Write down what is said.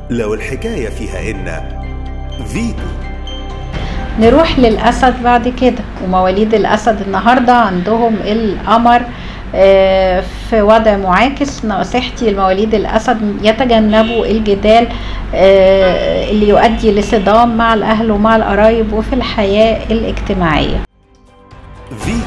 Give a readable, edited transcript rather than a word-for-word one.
لو الحكاية فيها إن فيتو. نروح للأسد بعد كده، ومواليد الأسد النهاردة عندهم القمر في وضع معاكس. نصيحتي لمواليد الأسد يتجنبوا الجدال اللي يؤدي لصدام مع الأهل ومع القرايب وفي الحياة الاجتماعية.